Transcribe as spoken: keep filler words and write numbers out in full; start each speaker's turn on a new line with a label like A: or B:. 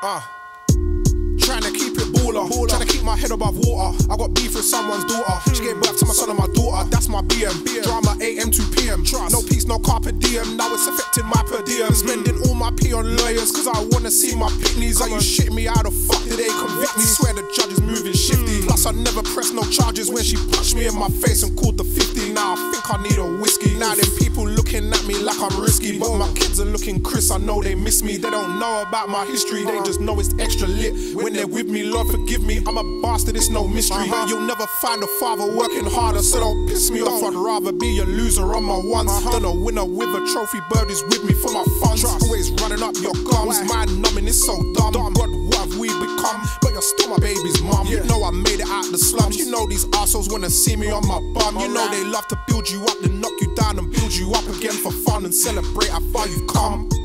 A: Uh. Trying to keep it baller, baller. Trying to keep my head above water. I got beef with someone's daughter. She gave birth to my son and my daughter. That's my B M. Drama A M to P M. Trust. No peace, no carpe diem. Now it's affecting my per diem. Spending all my P on lawyers cause I wanna see my pitneys. Are you shitting me? How the fuck did they convict me? Swear the judge is moving shifty. Plus I never pressed no charges when she punched me in my face and called the fifty. Now I think I need a whiskey. Now them people looking at me like I'm risky, but my kids are looking Chris. I know they miss me. They don't know about my history. They just know it's extra lit when they're with me. Lord forgive me, I'm a bastard, it's no mystery. uh-huh. You'll never find a father working harder, so don't piss me off. I'd rather be a loser on my ones uh-huh. than a winner with a trophy. Birdies with me for my funds. Trust. Always running up your gums. Why? Mind numbing is so dumb. dumb. God, what have we become? But you're still my baby's mum. Yeah. You know I made it out the slums. You know these assholes wanna see me on my bum. You know they love to build you up, then knock you down and build you up again for fun and celebrate how far you've come.